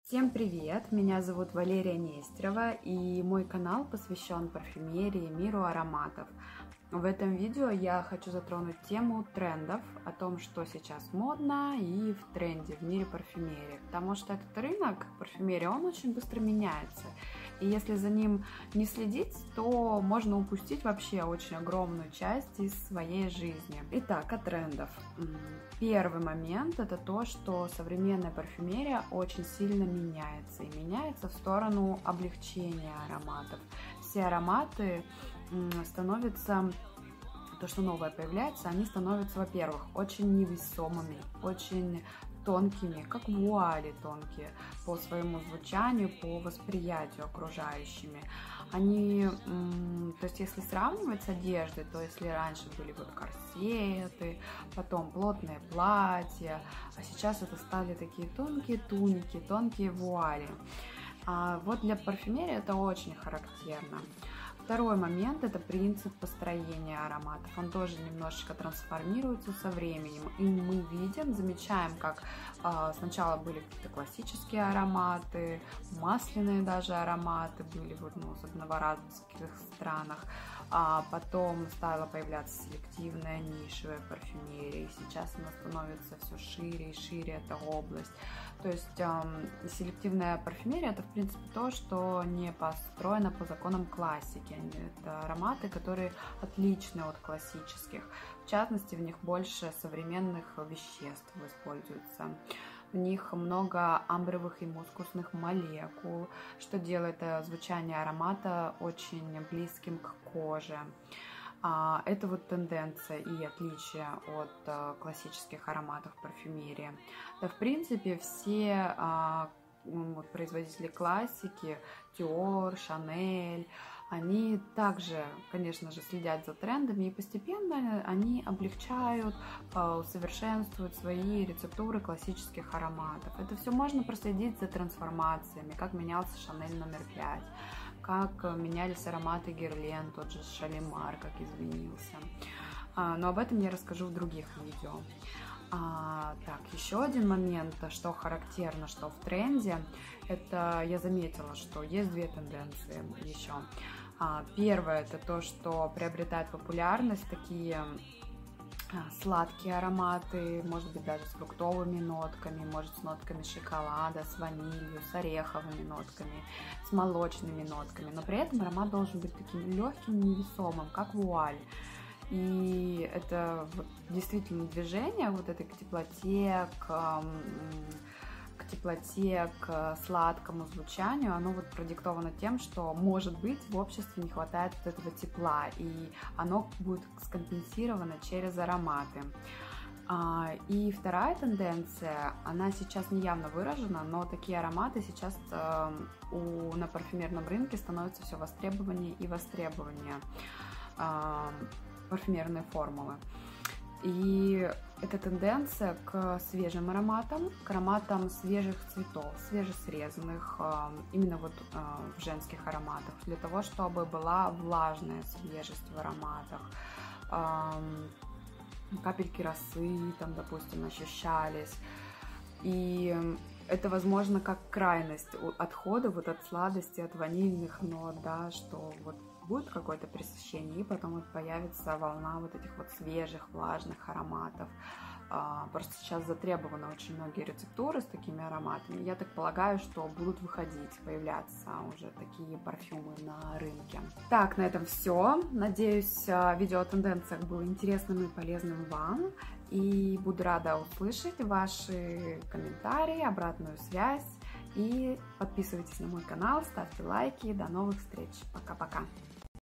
Всем привет! Меня зовут Валерия Нестерова, и мой канал посвящен парфюмерии, миру ароматов. В этом видео я хочу затронуть тему трендов, о том, что сейчас модно и в тренде в мире парфюмерии. Потому что этот рынок парфюмерии, он очень быстро меняется. И если за ним не следить, то можно упустить вообще очень огромную часть из своей жизни. Итак, о трендах. Первый момент — это то, что современная парфюмерия очень сильно меняется. И меняется в сторону облегчения ароматов. Все ароматы становятся, то, что новое появляется, они становятся, во-первых, очень невесомыми, очень тонкими, как вуали тонкие по своему звучанию, по восприятию окружающими. Они, то есть если сравнивать с одеждой, то если раньше были вот корсеты, потом плотные платья, а сейчас это стали такие тонкие туники, тонкие вуали. Вот для парфюмерии это очень характерно. Второй момент — это принцип построения ароматов. Он тоже немножечко трансформируется со временем. И мы видим, замечаем, как сначала были какие-то классические ароматы, масляные даже ароматы были, особенно в арабских странах. Потом стала появляться селективная нишевая парфюмерия. И сейчас она становится все шире и шире, эта область. То есть селективная парфюмерия — это, в принципе, то, что не построено по законам классики. Это ароматы, которые отличны от классических. В частности, в них больше современных веществ используется. В них много амбровых и мускусных молекул, что делает звучание аромата очень близким к коже. Это вот тенденция и отличие от классических ароматов парфюмерии. Да, в принципе, все производители классики, Dior, Chanel, они также, конечно же, следят за трендами, и постепенно они облегчают, усовершенствуют свои рецептуры классических ароматов. Это все можно проследить за трансформациями, как менялся Chanel номер 5, как менялись ароматы Guerlain, тот же Шалимар, как изменился. Но об этом я расскажу в других видео. Так, еще один момент, что характерно, что в тренде, это я заметила, что есть две тенденции еще. Первое — это то, что приобретает популярность такие сладкие ароматы, может быть, даже с фруктовыми нотками, может, с нотками шоколада, с ванилью, с ореховыми нотками, с молочными нотками, но при этом аромат должен быть таким легким, невесомым, как вуаль. И это вот действительно движение вот этой к теплоте, к сладкому звучанию, оно вот продиктовано тем, что, может быть, в обществе не хватает вот этого тепла, и оно будет скомпенсировано через ароматы. И вторая тенденция, она сейчас не явно выражена, но такие ароматы сейчас на парфюмерном рынке становятся все востребованнее и востребованнее. Парфюмерные формулы. И это тенденция к свежим ароматам, к ароматам свежих цветов, свежесрезанных, именно вот в женских ароматах, для того, чтобы была влажная свежесть в ароматах. Капельки росы там, допустим, ощущались. И это, возможно, как крайность отхода вот от сладости, от ванильных нот, да, что вот будет какое-то пресыщение, и потом вот появится волна вот этих вот свежих, влажных ароматов. Просто сейчас затребованы очень многие рецептуры с такими ароматами. Я так полагаю, что будут выходить, появляться уже такие парфюмы на рынке. Так, на этом все. Надеюсь, видео о тенденциях было интересным и полезным вам. И буду рада услышать ваши комментарии, обратную связь. И подписывайтесь на мой канал, ставьте лайки. До новых встреч. Пока-пока.